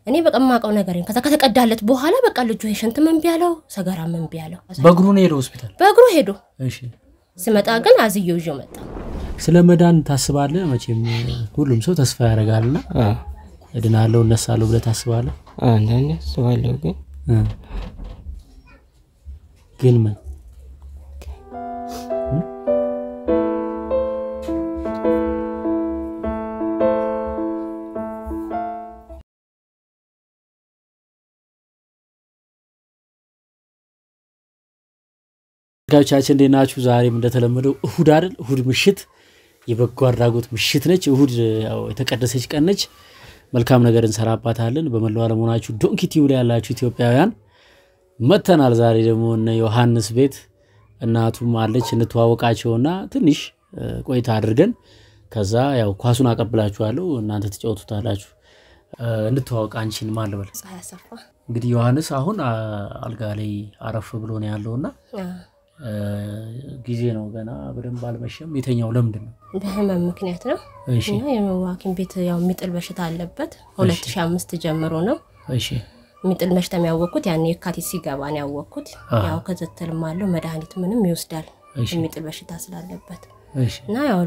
እኔ በቃ ማቀው ነገር ከዛ ከተቀዳለት በኋላ በቃ ልጁ ሽንት ምን ቢያለው ሰገራ ምን ቢያለው በእግሩ ነው ሄዶ ሆስፒታል በእግሩ ሄዶ እሺ ሲመጣ ግን አዝየው ይዞ መጣ ስለመዳን ታስባለህ መቼም ሁሉም ሰው ተስፋ ያረጋልና እድናለሁ እነሳለሁ ብለ ታስባለህ አንዳንዴ አስባለሁ ግን ምን ጋቻችን እንደናችሁ ዛሬም እንደተለመደው እሁድ አይደል እሁድ ምሽት የበጎ አድራጎት ምሽት ነች እሁድ ያው የተቀደሰች ቀን ነች መልካም ነገር እንሰራባታለን በመላው ዓለም ሆናችሁ ዶንኪ ቲቪ ላይ ያላችሁ ኢትዮጵያውያን መተናል ዛሬ ደግሞ እነ ዮሐንስ ቤት እናቱም አለች እንተዋወቃቸውና ትንሽ ቆይታ አድርገን ከዛ ያው ኳሱን አቀብላችኋለሁ እናንተ ተጫወቱታላችሁ እንተዋወቅ አንቺን ማን ልበል ሳያሰፋ እንግዲህ ዮሐንስ አሁን አልጋ ላይ አረፍ ብሎ ነው ያለውና ጊዜ ነው ገና በደንብ አልመሸም የተኛው ለምንድን ነው በህመም ምክንያት ነው እና የዋኪን ቤት ያው ሚጥል በሽታ አለበት 2005 ጀምሮ ነው እሺ ሚጥል በሽታ የሚያወቁት ያኔ የካቲት ሲገባ ነው ያወቁት ያው ከተተልም አለው መድኃኒት ምንም ይወስዳል ሚጥል በሽታ ስላለበት እሺ እና ያው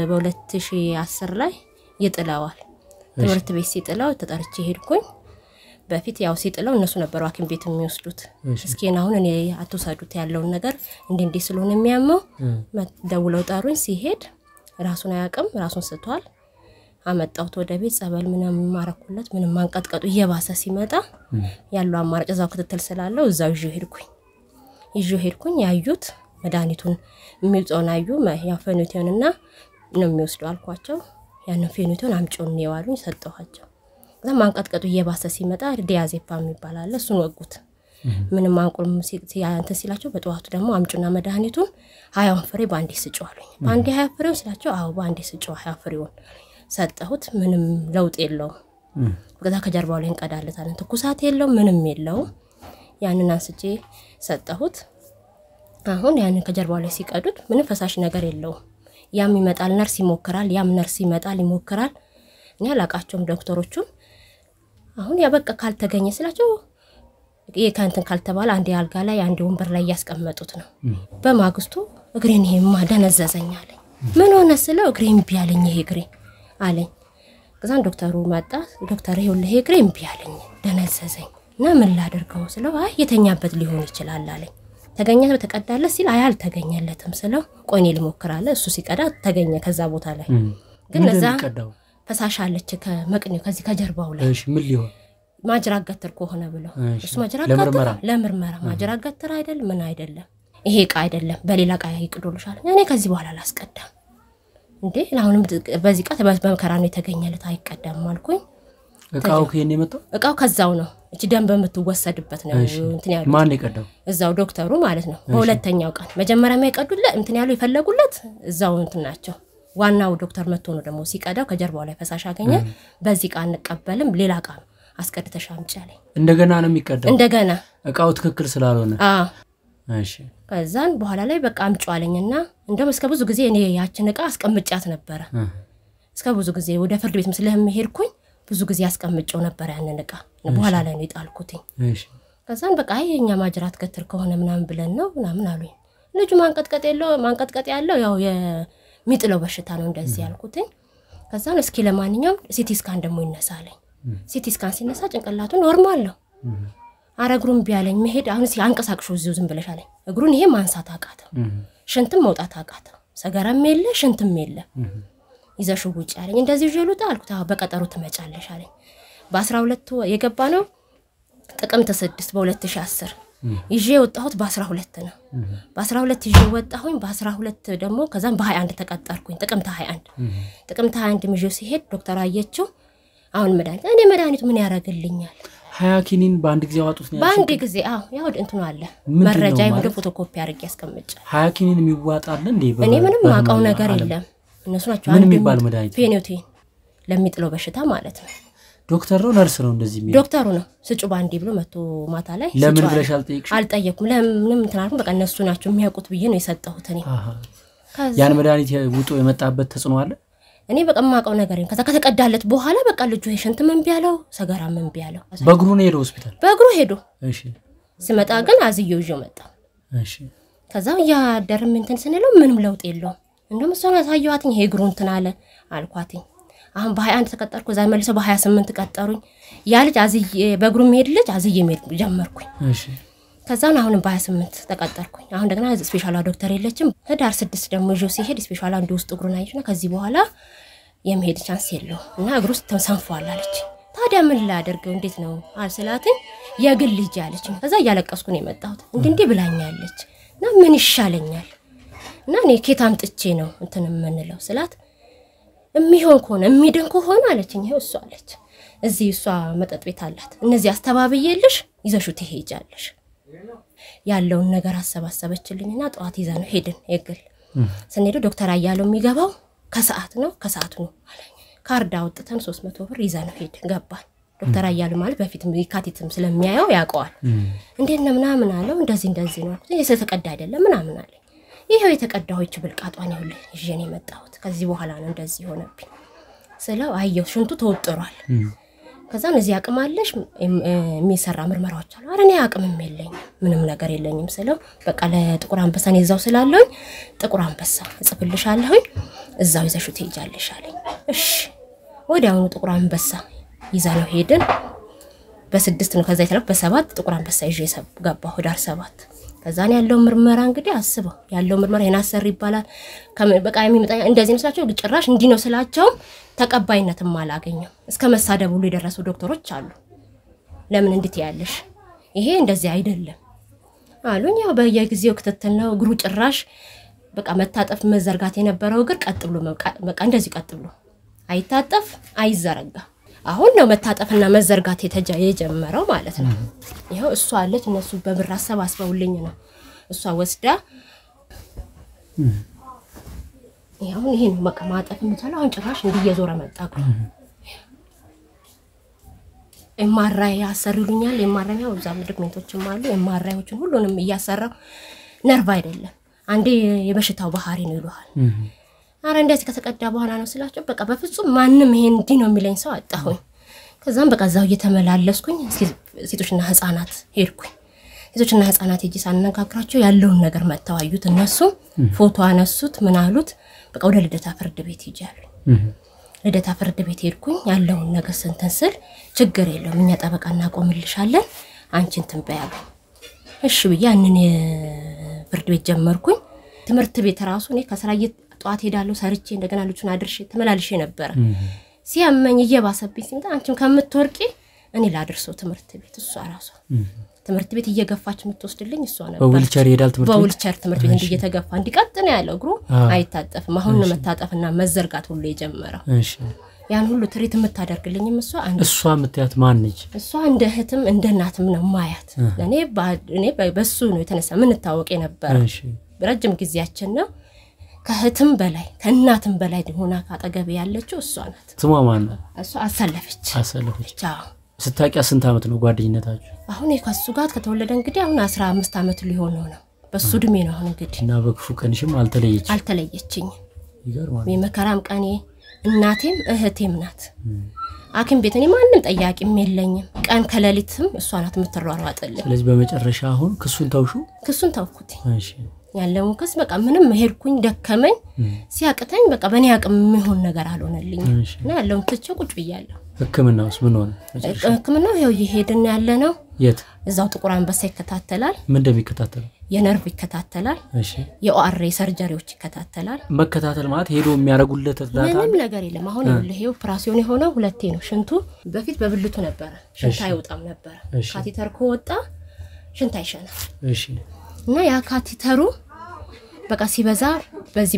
በ2010 ላይ ይጥላዋል ትምህርት ቤት ሲጥላው ተጠርቼ ሄድኩኝ በፊት ያው ሲጥለው እነሱ ነበር ዋኪን ቤት የሚወስዱት እስኪና አሁን እኔ አትወሰዱት ያለው ነገር እንዴ ስለሆነ የሚያመው ደውለው ጣሩኝ ሲሄድ ራሱን አያቀም ራሱን ስቷል አመጣውት ወደ ቤት ጸበል ምንም ማረኩለት ምንም ማንቀጥቀጡ እየባሰ ሲመጣ ያለው አማራጭ እዛው ክትትል ስላለው እዛው ይዤ ሄድኩኝ ያዩት መድኃኒቱን የሚውጣውን አዩ ያው ፌኖቴንና ነው የሚወስዱ አልኳቸው ያን ፌኖቴን አምጪው ነው ያሉኝ ሰጠኋቸው ማንቀጥቀጡ እየባሰ ሲመጣ ዲያዜፓም ይባላል እሱን ወጉት ምንም አንቆም ሲያንተ ሲላቸው በጧቱ ደግሞ አምጪና መድኃኒቱን 20 ፍሬ ባንዴ ስጪው አሉኝ ባንዴ 20 ፍሬው ሲላቸው አው ባንዴ ስጪው 20 ፍሬውን ሰጠሁት ምንም ለውጥ የለውም ከዛ ከጀርባው ላይ እንቀዳለታል ትኩሳት የለውም ምንም የለውም ያንን አንስቼ ሰጠሁት አሁን ያንን ከጀርባው ላይ ሲቀዱት ምንም ፈሳሽ ነገር የለውም ያም ይመጣል ነርስ ይሞክራል ያም ነርስ ይመጣል ይሞክራል እኔ አላቃቸውም ዶክተሮቹም አሁን ያበቃ ካልተገኘ ስላቸው የካንተን ካልተባለ አንዴ አልጋ ላይ አንዴ ወንበር ላይ ያስቀመጡት ነው በማግስቱ እግሬን ይሄማ ደነዘዘኝ አለኝ ምን ሆነ ስለው እግሬን ቢያለኝ ይሄ እግሬ አለኝ ከዛን ዶክተሩ መጣ ዶክተር ይኸውልህ እግሬን ቢያለኝ ደነዘዘኝ እና ምን ላደርገው ስለው አይ የተኛበት ሊሆን ይችላል አለኝ ተገኘ በተቀዳለ ሲል አያል ተገኘለትም ስለው ቆይኔ ልሞክራለ እሱ ሲቀዳ ተገኘ ከዛ ቦታ ላይ ግን ለዛ ፈሳሽ አለች ከመቅኔው ከዚህ ከጀርባው ላይ እሺ ምን ሊሆን ማጅራት ገትር ከሆነ ብለው እሱ ማጅራት ገትር ለምርመራ ማጅራት ገትር አይደል ምን አይደለም ይሄ ቃ አይደለም በሌላ ቃ ይቅዶልሻል እኔ ከዚህ በኋላ ላስቀዳም እንዴ ለአሁንም በዚህ ቃ በመከራ ነው የተገኘለት አይቀዳም አልኩኝ እቃው ከየኔ መጣው እቃው ከዛው ነው እቺ ደም በመትወሰድበት ነው እንትን ያለው ማን ይቀዳው እዛው ዶክተሩ ማለት ነው በሁለተኛው ቀን መጀመሪያ ማይቀዱለት እንትን ያለው ይፈለጉለት እዛው እንትን ናቸው ዋናው ዶክተር መጥቶ ነው ደግሞ ሲቀዳው ከጀርባው ላይ ፈሳሽ አገኘ በዚህ ቃ እንቀበልም ሌላ ቃ አስቀድተሽ አምጪልኝ እንደገና ነው የሚቀዳው እንደገና እቃው ትክክል ስላልሆነ እሺ ከዛን በኋላ ላይ በቃ አምጪዋለኝና እንደም እስከ ብዙ ጊዜ እኔ ያችን እቃ አስቀምጫት ነበር እስከ ብዙ ጊዜ ወደ ፍርድ ቤት መስለህም ሄድኩኝ ብዙ ጊዜ አስቀምጬው ነበር ያንን እቃ በኋላ ላይ ነው ይጣልኩት እሺ ከዛን በቃ የኛ ማጅራት ገትር ከሆነ ምናምን ብለን ነው ምናምን አሉኝ ልጁ ማንቀጥቀጥ ያለው ያው የሚጥለው በሽታ ነው እንደዚህ ያልኩት ከዛን እስኪ ለማንኛውም ሲቲ ስካን ደሞ ይነሳለኝ ሲቲ ስካን ሲነሳ ጭንቅላቱ ኖርማል ነው አረግሩን ቢያለኝ መሄድ አሁን ሲያንቀሳቅሽው እዚው ዝም ብለሽ አለኝ እግሩን ይሄ ማንሳት አቃተው ሽንትም መውጣት አቃተው ሰገራም የለ ሽንትም የለ ይዘሽው ውጪ አለኝ እንደዚህ ጀሉታ አልኩት በቀጠሮ ትመጫለሽ አለኝ በ12 የገባ ነው ጥቅምት 6 በ2010 ይዤ ወጣሁት በ12 ነው በ12 ይዤ ወጣሁኝ በ12 ደግሞ ከዛም በ21 ተቀጠርኩኝ ጥቅምት 21 ምጆ ሲሄድ ዶክተር አየችው አሁን መድኃኒት ምን ያረጋግልኛል 20 ኪኒን በአንድ ጊዜ አዋጡት ነው በአንድ ጊዜ ያው እንትኑ አለ መረጃ ይሁን ፎቶኮፒ አድርጌ ያስቀምጫ 20 ኪኒን የሚዋጣል እንዴ እኔ ምንም ማቀው ነገር የለም እነሱ ናቸው አንድ ፌኖቴን ለሚጥለው በሽታ ማለት ነው ዶክተር ነው ነርስ ነው እንደዚህ የሚል ዶክተሩ ነው ስጩ ባንዲ ብሎ መጥቶ ማታ ላይ ለምን ብለሽ አልጠየኩም ለምን እንተናልኩ በቃ እነሱ ናቸው የሚያውቁት ብዬ ነው የሰጠሁት እኔ ያን መድኃኒት ውጦ የመጣበት ተጽኖ አለ እኔ በቃ ማቀው ነገር ከዛ ከተቀዳለት በኋላ በቃ ልጁ ሽንት ምን ቢያለው ሰገራ ምን ቢያለው በእግሩ ነው ሄዶ ሆስፒታል በእግሩ ሄዶ እሺ ሲመጣ ግን አዝየው ይዞ መጣ እሺ ከዛ ያደርም እንትን ስንለው ምንም ለውጥ የለውም እንደውም እሷን አሳየዋትኝ ይሄ እግሩ እንትን አለ አልኳትኝ አሁን በ21 ተቀጠርኩ ዛ መልሰው በ28 ቀጠሩኝ ያ ልጅ አዝየ በእግሩ መሄድ ልጅ አዝየ መሄድ ጀመርኩኝ እሺ ከዛን አሁን በ28 ተቀጠርኩኝ አሁን ደግና ስፔሻል ዶክተር የለችም ህዳር 6 ደግሞ ይዞ ሲሄድ ስፔሻል አንዱ ውስጥ እግሩን አይሽና ከዚህ በኋላ የመሄድ ቻንስ የለው እና እግሩ ውስጥ ተንሳንፏል አለች ታዲያ ምን ላደርገው እንዴት ነው አልሰላትኝ የግል ልጅ አለች ከዛ ያለቀስኩ ነው የመጣሁት እንዴ ብላኛለች እና ምን ይሻለኛል እና እኔ ከታም ጥቼ ነው እንትን ምንለው ስላት እሚሆን ከሆነ እሚድን ከሆነ አለችኝ ይሄው እሷ አለች እዚህ እሷ መጠጥ ቤት አላት እነዚህ አስተባብየልሽ ይዘሽው ትሄጃለሽ ያለውን ነገር አሰባሰበችልኝና ጧት ይዛ ነው ሄድን የግል ስንሄድ ዶክተር አያለው የሚገባው ከሰዓት ነው አለኝ ካርድ አውጥተን 300 ብር ይዛ ነው ሄድ ገባን ዶክተር አያለው ማለት በፊት ይካቲትም ስለሚያየው ያውቀዋል እንዴት ነው ምናምን አለው እንደዚህ ነው የተቀዳ አይደለም ምናምን አለ ይሄው የተቀዳው ይችብልቃጧን ይሁን ይዤን የመጣሁት ከዚህ በኋላ ነው እንደዚህ ሆነብኝ ስለው አየው ሽንቱ ተወጥሯል ከዛ እዚህ አቅማለሽ የሚሰራ ምርመራዎች አሉ አረኔ አቅምም የለኝም ምንም ነገር የለኝም ስለው በቃ ለጥቁር አንበሳን ይዛው ስላለኝ ጥቁር አንበሳ እጽፍልሻለሁ እዛው ይዘሽው ትሄጃለሽ አለኝ እሺ ወዲያውኑ ጥቁር አንበሳ ይዛ ነው ሄድን በ6 ነው ከዛ ይተረፍ በ7 ጥቁር አንበሳ ይዤ ገባሁ ዳር 7 ከዛን ያለው ምርመራ እንግዲህ አስበው ያለው ምርመራ የናሰር ይባላል በቃ የሚመጣ እንደዚህ መስላቸው ጭራሽ እንዲ ነው ስላቸው ተቀባይነትም አላገኘው እስከ መሳደብ ሁሉ የደረሱ ዶክተሮች አሉ ለምን እንዴት ያለሽ ይሄ እንደዚህ አይደለም አሉኝ ያው በየጊዜው ክትትል ነው እግሩ ጭራሽ በቃ መታጠፍ መዘርጋት የነበረው እግር ቀጥ ብሎ በቃ እንደዚህ ቀጥ ብሎ አይታጠፍ አይዘረጋ አሁን ነው መታጠፍና መዘርጋት የጀመረው ማለት ነው ይሄው እሷ አለች እነሱ በብር አሰባስበውልኝ ነው እሷ ወስዳ ይሄው ይሄን በቃ ማጠፍ እንቻለው አሁን ጭራሽ እንዲየዞረ መጣቁ ኤምአርአይ ያሰሩልኛል ኤምአርአይው ዛም ዶክመንቶችም አሉ ኤምአርአይዎችን ሁሉንም ያሰራው ነርቭ አይደለም አንዴ የበሽታው ባህሪ ነው ይሏል አረ እንደዚህ ከተቀዳ በኋላ ነው ስላቸው በቃ በፍጹም ማንንም ይሄን እንዲ ነው የሚለኝ ሰው አጣሁኝ ከዛም በቃ ዛው እየተመላለስኩኝ ሴቶችና ህፃናት ሄድኩኝ ሴቶችና ህፃናት እጂ ሳንነጋግራቸው ያለውን ነገር መተዋዩት እነሱ ፎቶ አነሱት ምን አሉት በቃ ወደ ልደታ ፍርድ ቤት ይጃሉ ልደታ ፍርድ ቤት ሄድኩኝ ያለውን ነገር ስንተንስል ችግር የለም እኛ ጠበቃና ቆምልሻለን አንቺን ትንበያሉ እሺ በያንን ፍርድ ቤት ጀመርኩኝ ትምርት ቤት ራሱ እኔ ከስራዬ ጧት ሄዳለሁ ሰርቼ እንደገና ልጁን አድርሼ ተመላልሼ ነበር ሲያመኝ እየባሰብኝ ሲመጣ አንቺም ከምትወርቂ እኔ ላድርሰው ትምርት ቤት እሷ ራሱ ትምርት ቤት እየገፋች ምትወስድልኝ እሷ ነበር በዊልቸር ይሄዳል ትምርት ቤት እንዲየተገፋ እንዲቀጥ ነው ያለው እግሩ አይታጠፍም አሁን ነው መታጠፍና መዘርጋት ሁሉ የጀመረው እሺ ያን ሁሉ ትሪት የምታደርግልኝም እሷ ምትያት ማን ነች እሷ እንደ እህትም እንደ እናትም ነው ማያት እኔ በሱ ነው የተነሳ ምን ታወቀ ነበር እሺ ረጅም ጊዜያችን ነው ከህትም በላይ ከእናትም በላይ ሆና ካጠገብ ያለችው እሷ ናት ስሟ ማን ነው እሷ አሰለፈች አዎ ስታቂያ ስንት አመት ነው ጓደኝነታችሁ አሁን ከሱ ጋር ከተወለደ እንግዲህ አሁን 15 አመት ሊሆነው ነው በሱ ድሜ ነው አሁን እንግዲህ እና በክፉ ቀንሽም አልተለየችኝ ይገርማል በመከራም ቀኔ እናቴም እህቴም ናት አኪም ቤት እኔ ማንንም ጠያቂም የለኝም ቀን ከለሊትም እሷ ናት የምትሯሯጥልኝ ስለዚህ በመጨረሻ አሁን ክሱን ታውኩት እሺ ያለው ከስ በቃ ምንም ሄድኩኝ ደከመኝ ሲያቅተኝ በቃ በኔ አቅም ምን ነገር አልሆነልኝ እና ያለው ትቼው ቁጭ ብያለሁ ህክምናውስ ምን ሆነ ህክምናው ይሄው ይሄድን ያለ ነው የት እዛው ጥቁር አንበሳ ይከታተላል ምን እንደሚከታተል የነርቭ ይከታተላል እሺ የኦአርኤ ሰርጀሪዎች ይከታተላል መከታተል ማለት ሄዶ የሚያረጉለት ዳታ ምንም ነገር የለም አሁን ይሄው ኦፕራሲዮን የሆነው ሁለቴ ነው ሽንቱ በፊት በብልቱ ነበር ሽንታ አይወጣም ነበር ካቲተር ከወጣ ሽንታ ይሸናል እሺ እና ያ ካቲተሩ በቃ ሲበዛ በዚህ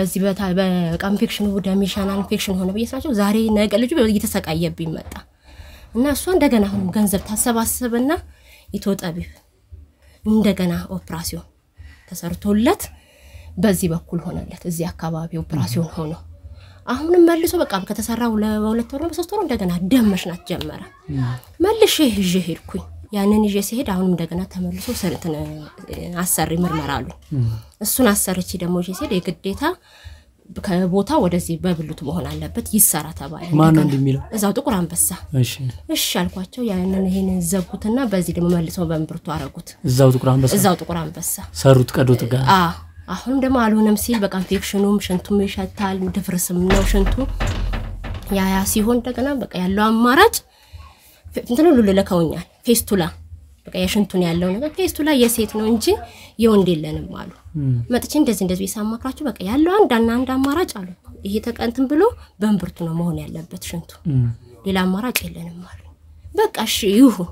በቃ ኢንፌክሽኑ ደሚሻና ኢንፌክሽን ሆነ በየሳቸው ዛሬ ነገ ልጁ እየተሰቃየብኝ መጣ እና እሷ እንደገና አሁን ገንዘብ ታሰባስብና ይተወጣቢው እንደገና ኦፕራሲዮን ተሰርቶለት በዚህ በኩል ሆነለት እዚህ አካባቢ ኦፕራሲዮን ሆኖ አሁንም መልሶ በቃ ከተሰራው ለሁለት ወር ነው በሶስት ወር እንደገና ደም መሽናት ጀመረ መልሼ ሄድኩኝ ያንን ይዤ ሲሄድ አሁንም እንደገና ተመልሶ ሰርተን አሰሪ ምርመራ አሉ እሱን አሰርቺ ደሞ ይዤ ሲሄድ የግዴታ ከቦታ ወደዚህ በብሉት መሆን አለበት ይሰራ ተባለ ማን እንደሚለው እዛው ጥቁር አንበሳ እሺ አልኳቸው ያንን ይሄንን ዘጉትና በዚህ ደግሞ መልሰው በእምብርቱ አረጉት እዛው ጥቁር አንበሳ ሰሩት ቀዶ ጥጋ አሁን ደግሞ አልሆነም ሲል በቃ ኢንፌክሽኑም ሽንቱም ይሸታል ድፍርስም ነው ሽንቱ ያ ሲሆን እንደገና በቃ ያለው አማራጭ እንትን ሁሉ ለከውኛል ፌስቱላ በቃ የሽንቱን ያለው ነገር ፌስቱላ የሴት ነው እንጂ የወንድ የለንም አሉ መጥቼ እንደዚህ ይሳማክራችሁ በቃ ያለው አንድ አማራጭ አሉ ይሄ ተቀንተን ብሎ በእምብርቱ ነው መሆን ያለበት ሽንቱ ሌላ አማራጭ የለንም አሉ በቃ እሺ ይሁን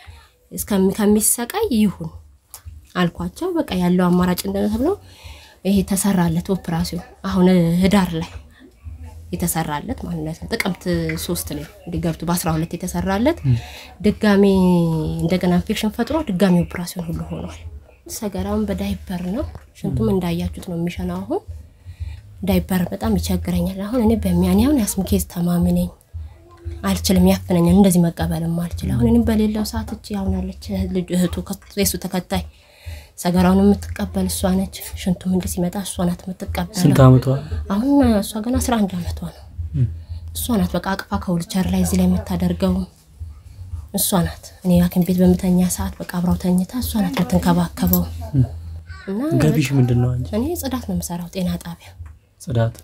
ከሚሰቃይ ይሁን አልኳቸው በቃ ያለው አማራጭ እንደተብለው ይሄ ተሰራለት ኦፕራሲዮን አሁን ህዳር ላይ የተሰራለት ማለት ነው ጥቅምት 3 ላይ ዲገብቱ በ12 የተሰራለት ድጋሚ እንደገና ኢንፌክሽን ፈጥሮ ድጋሚ ኦፕራሲዮን ሁሉ ሆኗል ሰገራውን በዳይፐር ነው ሽንቱም እንዳያችሁት ነው የሚሸናው አሁን ዳይፐር በጣም ይቸግረኛል አሁን እኔ በሚያኛው ያስም ኬዝ ተማሚ ነኝ አልችልም ያፈነኛል እንደዚህ መቀበልም አልችልም አሁን እኔ በሌላው ሰዓት እቺ አሁን አለች እህቱ ከሱ ተከታይ ሰገራውን የምትቀበል እሷ ነች ሽንቱም እንደ ሲመጣ እሷ ናት የምትቀበል ስንት አመቷ አሁን እሷ ገና 11 አመቷ ነው እሷ ናት በቃ አቅፋ ከውልቸር ላይ እዚህ ላይ የምታደርገው እሷ ናት እኔ ያከን ቤት በመተኛ ሰዓት በቃ አብራው ተኝታ እሷ ናት የምትንከባከበው እና ገቢሽ ምንድነው አንቺ እኔ ጽዳት ነው የምሰራው ጤና ጣቢያ ጽዳት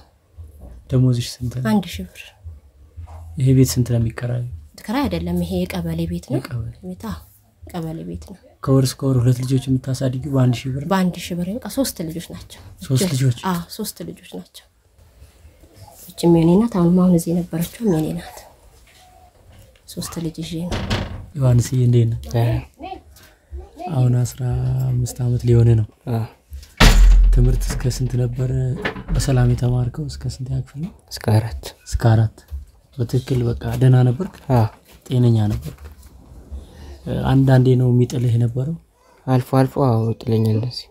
ደሞዝሽ ስንት ነው 1000 ብር ይሄ ቤት ስንት ነው የሚከራየው ተከራይ አይደለም ይሄ ቀበሌ ቤት ነው ቀበሌ ቤት ነው ከወርስ ከወር ሁለት ልጆች የምታሳድጊው በ1000 ብር በ1000 ብር በቃ 3 ልጆች ናቸው 3 ልጆች 3 ልጆች ናቸው እቺ ሜኔናት አሁን እዚህ ነበረችው ሜኔናት 3 ልጅ ይዤ ነው ዮሐንስ እንዴት ነው አሁን 15 አመት ሊሆነ ነው ትምርት እስከ ስንት ነበር በሰላም የተማርከው እስከ ስንት ያክፍል ነው እስከ 4 በትክክል በቃ ደና ነበርክ ጤነኛ ነበርክ አንዳንዴ ነው የሚጥልህ የነበረው አልፎ ጥለኛል እንደዚህ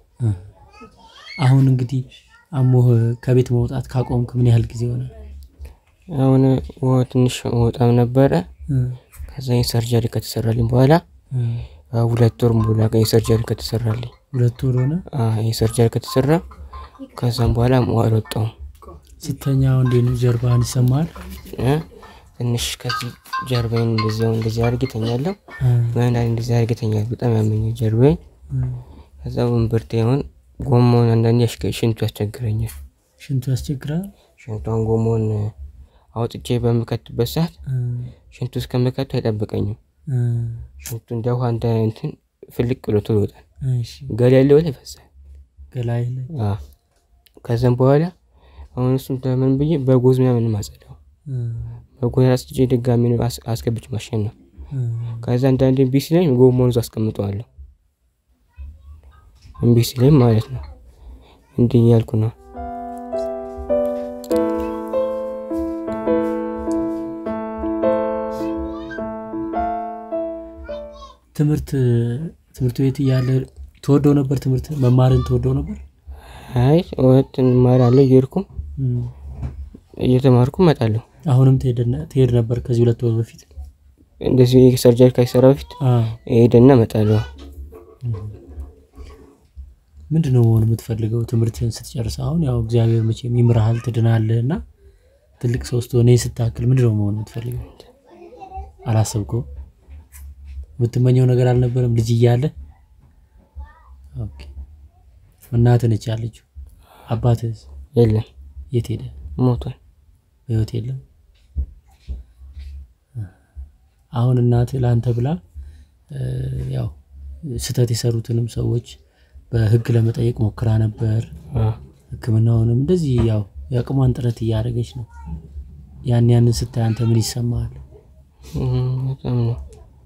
አሁን እንግዲህ አሞህ ከቤት መውጣት ካቆምክ ምን ያህል ጊዜ ሆነ አሁን ትንሽ ወጣም ነበር ከዛ ሰርጀሪ ከተሰራልኝ በኋላ 2 ወር ሙሉ ሰርጀሪ ከተሰራልኝ 2 ወር ሆነ ሰርጀሪ ከተሰራ ከዛም በኋላ ወጣው ሲተኛው እንዴት ጀርባህን ይሰማል ትንሽ ከዚህ ጀርባዬን እንደዚህ አርግተኛለሁ ማን እንደዚህ አርግተኛለሁ በጣም ያመኛል ጀርባዬን ከዛ ወንበርቴውን ጎሞን አንዳንዴ ሽንቱ ያስቸግረኛል ሽንቱ ያስቸግራል ሽንቱን ጎሞን አውጥቼ በመከትበት ሰዓት ሽንቱ እስከመከቱ አይጠብቀኝም ሽንቱ እንደው አንተ እንትን ፍልቅ ብሎ ተወጣ እሺ ገላለው ላይ ፈሳል ገላይ ላይ ከዛም በኋላ አሁን እሱን ተመን ብዬ በጎዝሚያ ምን ማጸዳው በጎራስ ድጋሚ ነው አስገብጭ ማሽን ነው ከዛ አንዳንዴ ቢሲ ላይ ጎሞን አስቀምጠዋለሁ ቢሲ ላይ ማለት ነው እንዴ ያልኩ ነው ትምርት ቤት ያለ ተወደው ነበር ትምርት መማርን ተወደው ነበር አይ ወጥን ማራለ ይርኩ እየተማርኩ መጣለሁ አሁንም ትሄድ ነበር ከዚህ 2 ወር በፊት እንደዚህ ሰርጀሪ ካይሰራ በፊት ሄደና መጣለሁ ምንድነው ሆነ የምትፈልገው ትምርትን ስትጨርስ አሁን ያው እግዚአብሔር መቼም ይምራሃል ትድናለህና ትልቅ ሰው ስትሆነ ስታክል ምንድነው መሆን የምትፈልገው አላሰብከው የምትመኘው ነገር አልነበረም ልጅ እያለ ኦኬ እናትህ ነች ያለችው አባትህ የለም የት ሄደ ሞቷል በህይወት የለም አሁን እናትህ ላንተ ብላ ያው ስተት የሰሩትንም ሰዎች በህግ ለመጠየቅ ሞክራ ነበር ህክምናውንም እንደዚህ ያው ያቅሟን ጥረት ያያረገች ነው ያን ስታይ አንተ ምን ይሰማሃል በጣም ነው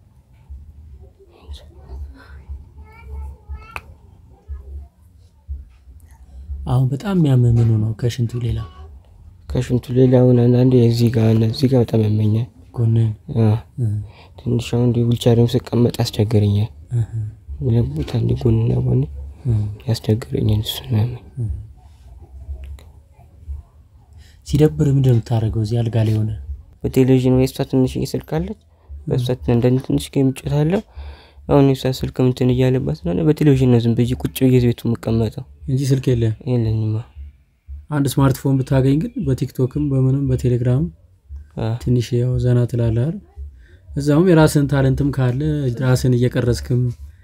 አሁን በጣም የሚያመምኑ ነው ከሽንቱ ሌላ አንዳንዴ እዚህ ጋር በጣም ያመኛል ጎንን ትንሽ አሁን ዊልቸርም ስቀመጥ አስቸገረኛል ለቦታ እንዲጎንና ጎን ያስቸገረኛል እሱ ነው ሲደብር ምንድነው የምታረገው እዚህ አልጋ ላይ ሆነ በቴሌቪዥን ወይስ ትንሽ ይስልካለች በሰት እንደን ትንሽ ከሚጨታለው አሁን ይሳ ስልክ እንትን ይያለበት ነው በቴሌቪዥን ነው ዝም ብዬ ቁጭ ብዬ ቤቱ መቀመጠው እንጂ ስልክ የለኝማ አንድ ስማርትፎን ብታገኝ ግን በቲክቶክም በምንም በቴሌግራም ትንሽ ያው ዘና ትላለህ አይደል እዛውም የራስን ታለንትም ካለ ራስን እየቀረስክም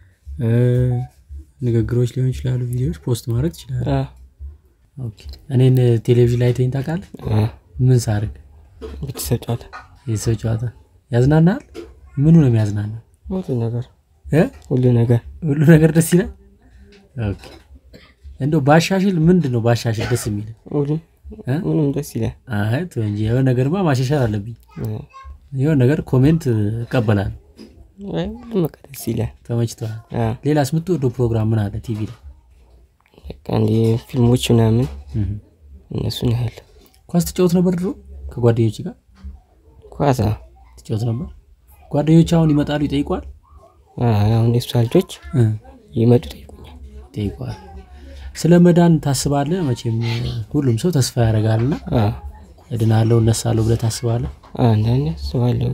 ንግግሮች ሊሆን ይችላል ቪዲዮዎች ፖስት ማድረግ ይችላል ኦኬ እኔን ቴሌቪዥን ላይ ተይኝ ታውቃለህ ምን ሳርግ ብትሰጫታ ይሰጫታ ያዝናናል ምኑ ነው የሚያዝናናው ሁሉ ነገር ደስ ይላል ኦኬ እንደው ባሻሽል ምንድነው ባሻሽል ደስ የሚል ምንም ደስ ይላል አይ ተንጂ የሆነ ነገርማ ማሻሻል አለብኝ የሆነ ነገር ኮሜንት እቀበላለሁ አይ ምንም ደስ ይላል ተመችቷል ሌላስ የምትወደው ፕሮግራም ምን አለ ቲቪ ላይ አንዴ ፊልሞች ምናምን እነሱ ነው ያለ ኳስ ትጫወት ነበር ድሮ ከጓደኞች ጋር ኳስ ትጫወት ነበር ጓደኞች አሁን ይመጣሉ ይጠይቋል አሁን እሷልጆች ይመጡ ይጠይቋል ስለመዳን ታስባለህ መቼም ሁሉም ሰው ተስፋ ያደርጋልና እድናለሁ እነሳለሁ ብለህ ታስባለህ አንዳንዴ አስባለሁ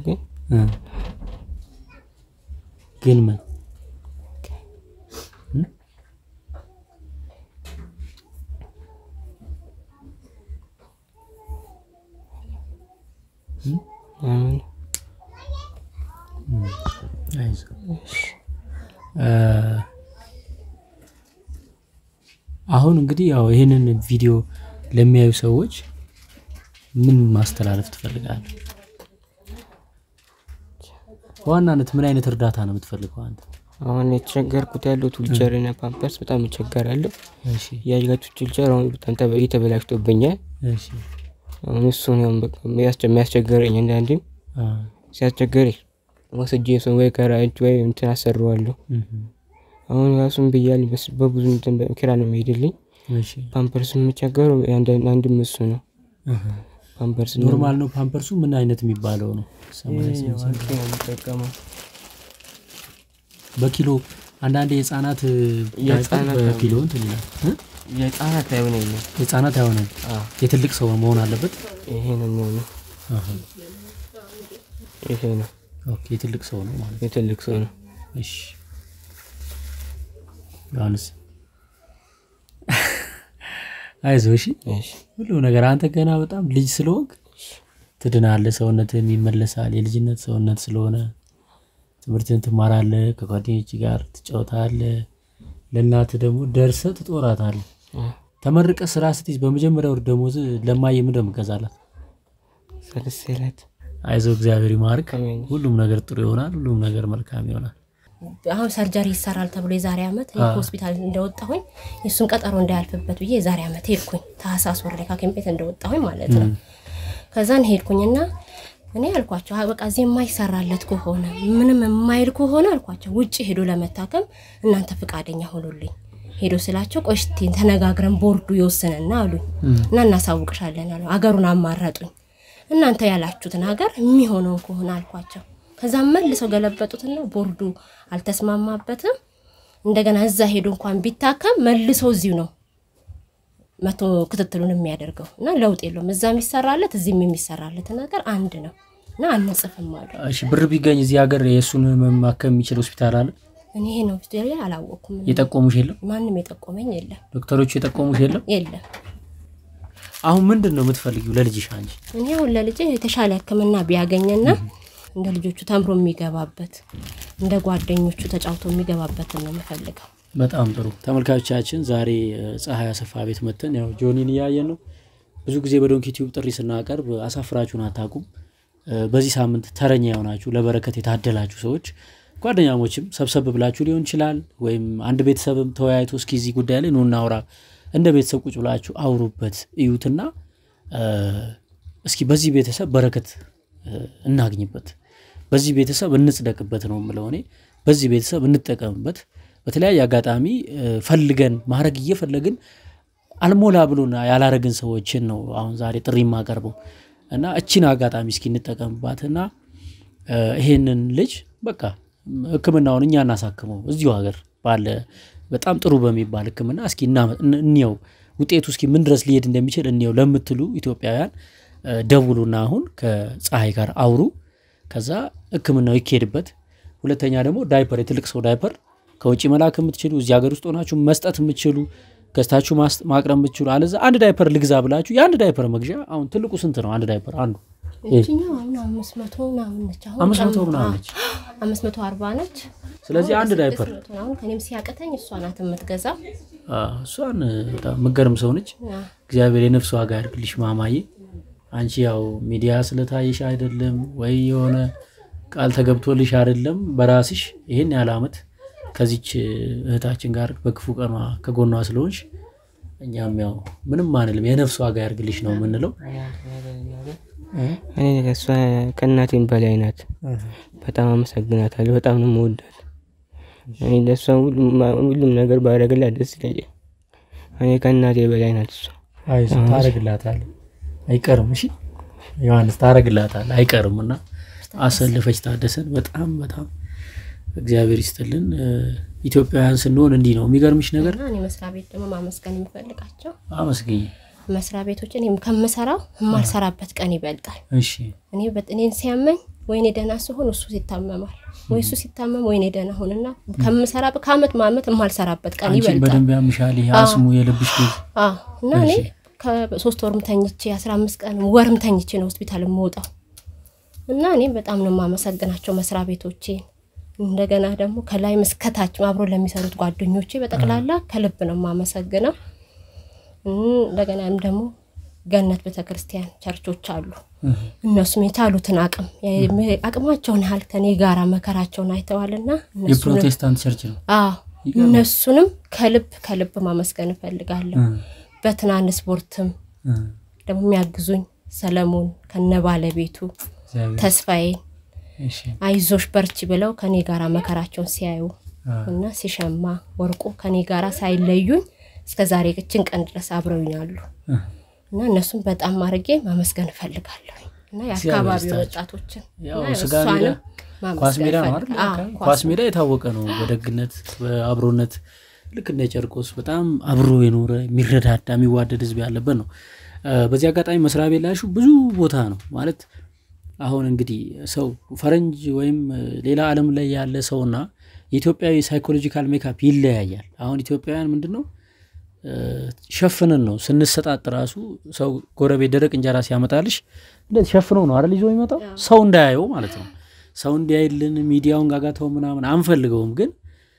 ግን ምን አይዞህ አሁን እንግዲህ ያው ይሄንን ቪዲዮ ለሚያዩ ሰዎች ምን ማስተላለፍ ትፈልጋለህ ዋናነት ምን አይነት እርዳታ ነው የምትፈልገው አንተ አሁን የተቸገርኩት ያለው ቱልቸርና ፓምፐርስ በጣም እቸገራለሁ እሺ ያያችሁ ቱልቸር አሁን በጣም ተበላሽቶብኛል እሺ አሁን እሱ ነው በቃ የሚያስቸግረኝ አንዳንዴ ሲያስቸግረኝ ወስጄ ሰው ወይ ከራጭ ወይ እንትን አሰራዋለሁ አሁን ራሱን በያል በብዙ እንትን በኪራ ነው የሚሄድልኝ እሺ ፓምፐርስ የሚቸገረው አንድም እሱ ነው ፓምፐርስ ኖርማል ነው ፓምፐርሱ ምን አይነት የሚባለው ነው 88 ነው የሚጠቀመው በኪሎ አንዳንዴ የህፃናት በኪሎ እንትን ይላል የህፃናት አይሆንም የትልቅ ሰው መሆን አለበት ይሄ ነው የሚሆነው ይሄ ነው ኦኬ የትልቅ ሰው ነው ማለት የትልቅ ሰው ነው እሺ ያንስ አይዞህ እሺ ሁሉ ነገር አንተ ገና በጣም ልጅ ስለሆንክ ትድናለህ ሰውነትህ ይመለሳል የልጅነት ሰውነት ስለሆነ ትምህርትን ትማራለህ ከጓደኞች ጋር ትጫወታለህ ለእናትህ ደግሞ ደርሰህ ትጦራታለህ ተመርቀህ ስራ ስትይዝ በመጀመሪያው ደሞዝ ለማየ ምን እንደምገዛላት ሰለሰለት አይዞህ እግዚአብሔር ይማርክ ሁሉም ነገር ጥሩ ይሆናል ሁሉም ነገር መልካም ይሆናል አሁን ሰርጀሪ ይሰራል ተብሎ የዛሬ አመት ሆስፒታል እንደወጣሁኝ እሱን ቀጠሮ እንዳያልፍበት ብዬ የዛሬ አመት ሄድኩኝ ታሳስ ወር ላይ ካኪም ቤት እንደወጣሁኝ ማለት ነው ከዛን ሄድኩኝና እኔ አልኳቸው በቃ እዚህ የማይሰራለት ከሆነ ምንም የማይል ከሆነ አልኳቸው ውጪ ሄዶ ለመታከም እናንተ ፍቃደኛ ሆኖልኝ ሄዶ ስላቸው ቆሽቲን ተነጋግረን ቦርዱ ይወሰነና አሉኝ እና እናሳውቅሻለን አሉ አገሩን አማራጡኝ እናንተ ያላችሁትን ሀገር የሚሆነው ከሆነ አልኳቸው ከዛ መልሰው ገለበጡትና ቦርዱ አልተስማማበትም እንደገና እዛ ሄዶ እንኳን ቢታከም መልሰው እዚሁ ነው መቶ ክትትሉን የሚያደርገው እና ለውጥ የለውም እዛም ይሰራለት እዚህም የሚሰራለት ነገር አንድ ነው እና አንጽፍም ማለት እሺ ብር ቢገኝ እዚህ ሀገር የሱን መማከም የሚችል ሆስፒታል አለ እኔ ይሄ ነው ሆስፒታል አላወኩም የጠቆሙሽ የለም ማንንም የጠቆመኝ የለም ዶክተሮች የጠቆሙሽ የለም አሁን ምንድነው የምትፈልጊው ለልጅሽ አንቺ እኔ ለልጄ የተሻለ ህክምና ቢያገኝና እንደ ልጆቹ ተምሮ የሚገባበት እንደ ጓደኞቹ ተጫውቶ የሚገባበት ነው የምፈልገው በጣም ጥሩ ተመልካቾቻችን ዛሬ ፀሐይ አሰፋ ቤት መተን ያው ጆኒን ያያየን ነው ብዙ ጊዜ በዶንኪ ቲዩብ ጥሪ ስናቀርብ አሳፍራችሁን አታቁም በዚህ ሳምንት ተረኛ ያውናችሁ ለበረከት የታደላችሁ ሰዎች ጓደኛሞችም ሰብሰብ ብላችሁ ሊሆን ይችላል ወይም አንድ ቤተሰብም ተወያይቶ እስኪ እዚህ ጉዳይ ላይ ነው እናውራ እንደ ቤተሰብ ቁጭ ብላችሁ አውሩበት እዩትና እስኪ በዚህ ቤተሰብ በረከት እናግኝበት በዚህ ቤተሰብ እንጽደቅበት ነው ማለት ነው በዚህ ቤተሰብ እንጠቀምበት በተለያየ አጋጣሚ ፈልገን ማረግ እየፈለግን አልሞላ ብሎና ያላረግን ሰዎችን ነው አሁን ዛሬ ጥሪ ማቀርበው እና እቺን አጋጣሚ እስኪ እንጠቀምባትና ይሄንን ልጅ በቃ ህክምናውን እኛ እናሳክመው እዚሁ ሀገር ባለ በጣም ጥሩ በሚባል ህክምና እስኪ እንየው ውጤቱ እስኪ ምን ድረስ ሊሄድ እንደሚችል እንየው ለምትሉ ኢትዮጵያውያን ደውሉና አሁን ከፀሐይ ጋር አውሩ ከዛ ህክምናው ይኬድበት ሁለተኛ ደግሞ ዳይፐር የትልቅ ሰው ዳይፐር ከውጪ መላክ የምትችሉ እዚህ ሀገር ውስጥ ሆናችሁ መስጠት የምትችሉ ገዝታችሁ ማቅረብ ብትችሉ አለዛ አንድ ዳይፐር ልግዛ ብላችሁ የአንድ ዳይፐር መግዣ አሁን ትልቁ ስንት ነው አንድ ዳይፐር አንዱ እቺኛው አሁን 500 ምናምን ነች አሁን 500 ምናምን ነች 540 ነች ስለዚህ አንድ ዳይፐር አሁን ከኔም ሲያቀተኝ እሷ ናት የምትገዛው እሷን በጣም መገረም ሰው ነች እግዚአብሔር የነፍስ ዋጋ ያድርግልሽ ማማዬ አንቺ ያው ሚዲያ ስለታይሽ አይደለም ወይ የሆነ ቃል ተገብቶልሽ አይደለም በራስሽ ይሄን ያለ አመት ከዚች እህታችን ጋር በክፉ ቀኗ ከጎኗ ስለሆንሽ እኛም ያው ምንም አንልም የነፍስ ዋጋ ያድርግልሽ ነው ምንለው እኔ ለሷ ከናቴም በላይ ናት በጣም አመሰግናታለሁ በጣም ነው የምወዳት እኔ ለሷ ሁሉም ነገር ባደረግላት ደስ ይለኛል እኔ ከናቴ በላይ ናት እሷ አይዞ ታረግላታለህ አይቀርም እሺ ዮሐንስ ታረግላታለህ አይቀርምና አሰልፈች ታደሰን በጣም እግዚአብሔር ይስጥልን ኢትዮጵያውያን ስንሆን እንዲ ነው የሚገርምሽ ነገር እኔ መስሪያ ቤት ደግሞ ማመስገን የሚፈልጋቸው አመስግኝ መስሪያ ቤቶችን ከምሰራው ማልሰራበት ቀን ይበልጣል እሺ እኔን ሲያመኝ ወይኔ ደና ሲሆን እሱ ሲታመማል ወይ እሱ ሲታመም ወይኔ ደና ሆነና ከምሰራ በካመት ማመት ማልሰራበት ቀን ይበልጣል አንቺ በደንብ ያምሻል ያስሙ የልብሽ ልጅ እና እኔ ከ3 ወርም ተኝቼ 15 ቀን ወርም ተኝቼ ነው ሆስፒታል የምወጣው እና እኔ በጣም ነው ማመሰግናቸው መስሪያ ቤቶቼ እንደገና ደግሞ ከላይ መስከታች አብሮ ለሚሰሩት ጓደኞቼ በጠቅላላ ከልብ ነው ማመሰግነው እንደገናም ደግሞ ገነት ቤተክርስቲያን ቸርቾች አሉ እነሱም የቻሉትን አቅማቸውን ያህል ከኔ ጋራ መከራቸውን አይተዋልና የፕሮቴስታንት ቸርች ነው እነሱንም ከልብ ማመስገን ፈልጋለሁ በትራንስፖርትም ደግሞ የሚያግዙኝ ሰለሞን ከነባለቤቱ ተስፋዬ አይዞሽ በርቺ ብለው ከኔ ጋራ መከራቸውን ሲያዩ እና ሲሸማ ወርቁ ከኔ ጋራ ሳይለዩኝ እስከዛሬ እችን ቀን ድረስ አብረውኛሉ እና እነሱም በጣም ማርጌ ማመስገን ፈልጋለሁ እና ያካባቢው ወጣቶችን ያው ስጋኔ ኳስ ሜዳ ነው አይደል ኳስ ሜዳ የታወቀ ነው በደግነት በአብሮነት ልክ እንደ ጨርቆስ በጣም አብሮ የኖረ የሚረዳዳ የሚዋደድ ህዝብ ያለበት ነው በዚህ አጋጣሚ መስሪያ ቤት ላይሹ ብዙ ቦታ ነው ማለት አሁን እንግዲህ ሰው ፈረንጅ ወይም ሌላ ዓለም ላይ ያለ ሰውና የኢትዮጵያዊ ሳይኮሎጂካል ሜካፕ ይለያያል አሁን ኢትዮጵያውያን ምንድነው ሸፍነን ነው ስንሰጣጥ ራሱ ሰው ጎረቤት ደረቅ እንጀራ ሲያመጣልሽ እንዴት ሸፍነው ነው አይደል ይዞ የሚመጣው ሰው እንዳያየው ማለት ነው ሰው እንዲያይልን ሚዲያውን ጋጋታው ምናምን አንፈልገውም ግን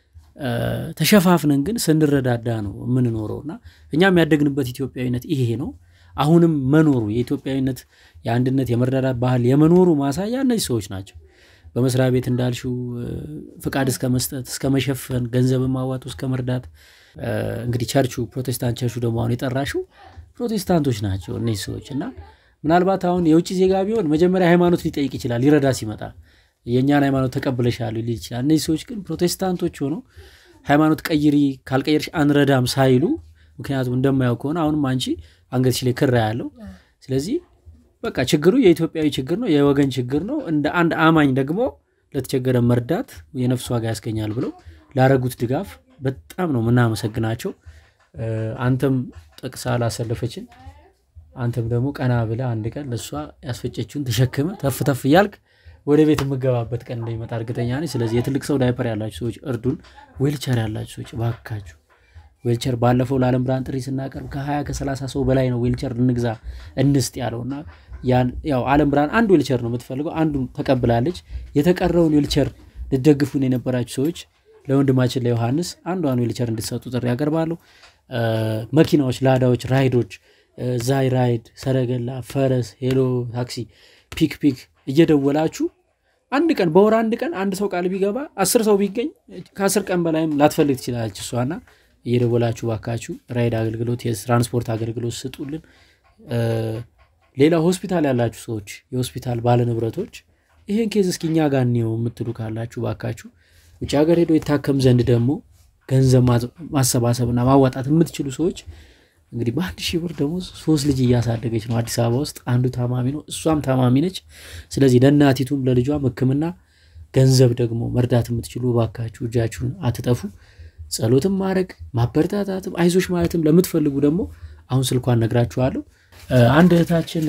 ተሸፋፍነን ግን ስንረዳዳ ነው የምንኖረውና እኛም ያደግንበት ኢትዮጵያዊነት ይሄ ነው አሁንም መኖሩ የኢትዮጵያዊነት የአንድነት የመረዳዳት ባህል የመኖሩ ማሳያ እነዚህ ሰዎች ናቸው በመስሪያ ቤት እንዳልሽው ፍቃድ እስከ መስጠት እስከ መሸፈን ገንዘብ ማዋጡ እስከ መርዳት እንግዲህ ቸርቹ ፕሮቴስታንት ቸርቹ ደግሞ አሁን የጠራሽው ፕሮቴስታንቶች ናቸው እነዚህ ሰዎችና ምናልባት አሁን የውጭ ዜጋ ቢሆን መጀመሪያ ሃይማኖት ሊጠይቅ ይችላል ሊረዳ ሲመጣ የኛን ሃይማኖት ተቀበለሻል ሊል ይችላል እነዚህ ሰዎች ግን ፕሮቴስታንቶች ሆነው ሃይማኖት ቀይሪ ካልቀየርሽ አንረዳም ሳይሉ ምክንያቱም እንደማያው ከሆነ አሁንም አንቺ አንገትሽ ላይ ክራ ያለው ስለዚህ በቃ ችግሩ የኢትዮጵያዊ ችግር ነው የወገን ችግር ነው እንደ አንድ አማኝ ደግሞ ለተቸገረ መርዳት የነፍስ ዋጋ ያስገኛል ብለው ላረጉት ድጋፍ በጣም ነው ምናመሰግናቸው አንተም ጥቅሳላ ሰለፈችን አንተም ደግሞ ቀና ብለ አንድ ቀን ለሷ ያስፈጨችውን ተሸክመ ተፍተፍ ይያልክ ወደ ቤት መገባበት ቀን እንደሚመጣ እርግጠኛ ነኝ ስለዚህ የትልቅ ሰው ዳይፐር ያላችሁ ሰዎች እርዱን ዌልቸር ያላችሁ ሰዎች ባካችሁ ዌልቸር ባለፈው ለዓለም ብርሃን ጥሪ ስናቀርብ ከ20 ከ30 ሰው በላይ ነው ዌልቸር እንግዛ እንስጥ ያለውና ያው ዓለም ብርሃን አንድ ዌልቸር ነው የምትፈልገው አንዱን ተቀብላለች የተቀረውን ዌልቸር ልትደግፉን የነበራችሁ ሰዎች ለወንድማችን ለዮሐንስ አንዷን ዌልቸር እንድትሰጡ ጥሪ ያቀርባለሁ መኪናዎች ላዳዎች ራይዶች ዛይ ራይድ ሰረገላ ፈረስ ሄሎ ታክሲ ፒክ እየደወላችሁ አንድ ቀን በወር አንድ ቀን አንድ ሰው ቃል ቢገባ 10 ሰው ቢገኝ ከ10 ቀን በላይም ላትፈልግ ትችላለች እሷና እየደወላችሁ ባካችሁ ራይድ አገልግሎት የትራንስፖርት አገልግሎት ስጡልን ሌላ ሆስፒታል ያላችሁ ሰዎች የሆስፒታል ባለ ንብረቶች ይሄን ኬዝ እስኪኛ ጋር ነው የምትሉ ካላችሁ ባካችሁ ውጭ ሀገር ሄዶ ይታከም ዘንድ ደግሞ ገንዘብ ማሰባሰብና ማዋጣት የምትችሉ ሰዎች እንግዲህ በ1000 ብር ደግሞ 3 ልጅ እያሳደገች ነው አዲስ አበባ ውስጥ አንዱ ታማሚ ነው እሷም ታማሚ ነች ስለዚህ ለናቲቱም ለልጇም ህክምና ገንዘብ ደግሞ መርዳት የምትችሉ ባካችሁ እጃችሁን አትጠፉ ጸሎትም ማድረግ ማበረታታትም አይዞሽ ማለትም ለምትፈልጉ ደግሞ አሁን ስልኳን ነግራችኋለሁ አንድ እህታችን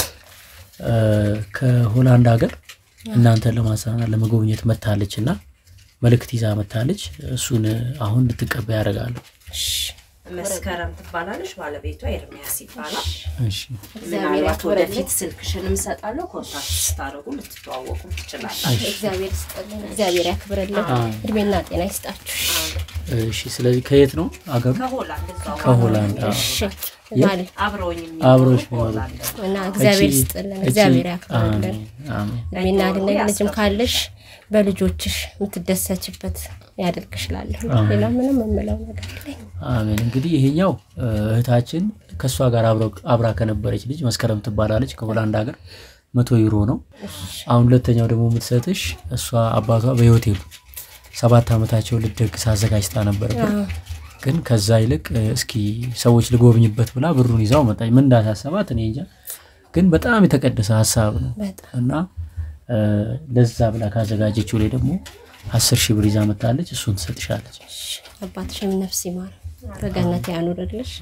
ከሆላንድ ሀገር እናንተን ለማሳና ለመጎብኘት መታለችና መልእክት ይዛ መታለች እሱን አሁን ልትቀበል ያደርጋለሁ መስከረም ትባላለች ባለቤቷ ኤርሚያስ ይባላል እሺ እግዚአብሔር ያክብርልኝ ስልክሽንም ሰጣለሁ ኮንታክት ስታረጉ ልትተዋወቁ ትችላላችሁ እግዚአብሔር ይስጥልን እግዚአብሔር ያክብርልኝ እድሜና ጤና ይስጣችሁ እሺ ስለዚህ ከየት ነው አገሩ ከሆላንድ እሺ ማለት አብሮኝ እና እግዚአብሔር ይስጥልን እግዚአብሔር ያክብርልን እድሜና ልጅም ካለሽ በልጆችሽ ምትደሰችበት ያደርግሽላለሁ ሌላ ምንም መመለው ነገር የለም አሜን እንግዲህ ይሄኛው እህታችን ከሷ ጋር አብራ ከነበረች ልጅ መስከረም ትባላለች ከሆላንድ ሀገር 100 ዩሮ ነው አሁን ሁለተኛው ደግሞ ምትሰጥሽ እሷ አባቷ በሆቴል 7 አመታቸው ልደግስ አዘጋጅታ ነበር ግን ከዛ ይልቅ እስኪ ሰዎች ልጎብኝበት ብላ ብሩን ይዛው መጣች ምን እንዳሳሰባት እኔ እንጃ ግን በጣም የተቀደሰ ሐሳብ ነው እና ለዛ ብላ ካዘጋጀችው ላይ ደግሞ 10,000 ብር ይዛ መጣለች እሱን ትሰጥሻለች አባትሽም ነፍስ ይማር በገነት ያኑርልሽ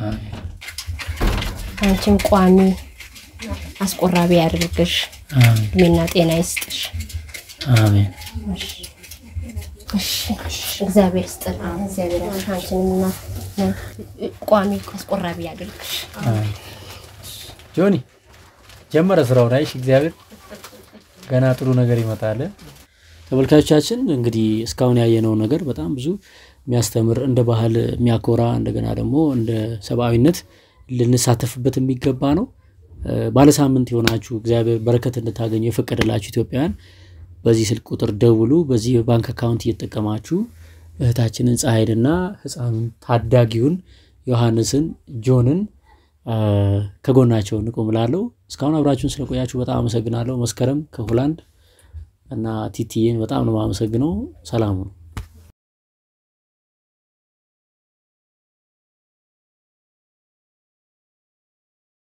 አንቺም ቋሚ አስቆራቢ ያድርግሽ እድሜና ጤና ይስጥሽ አሜን እግዚአብሔር ይስጥልን እግዚአብሔር አንቺንና ቋሚ አስቆራቢ ያድርግሽ ጆኒ ጀመረ ስራው ላይ እግዚአብሔር ገና ጥሩ ነገር ይመጣል ተመልካቾቻችን እንግዲህ እስካሁን ያየነው ነገር በጣም ብዙ የሚያስተምር እንደ ባህል የሚያኮራ እንደገና ደግሞ እንደ ሰብአዊነት ልንሳተፍበት የሚገባ ነው ባለ ሳምንት ይሆናችሁ እግዚአብሔር በረከት እንድታገኙ የፈቀደላችሁ ኢትዮጵያውያን በዚህ ስልክ ቁጥር ደውሉ በዚህ ባንክ አካውንት እየተጠቀማችሁ እህታችንን ፀሐይንና ህፃኑን ታዳጊውን ዮሐንስን ጆንን ከጎናቸው እንቆምላለው እስካሁን አብራችሁን ስለቆያችሁ በጣም አመሰግናለሁ መስከረም ከሆላንድ እና ቲቲዬን በጣም ነው ማመሰግነው ሰላም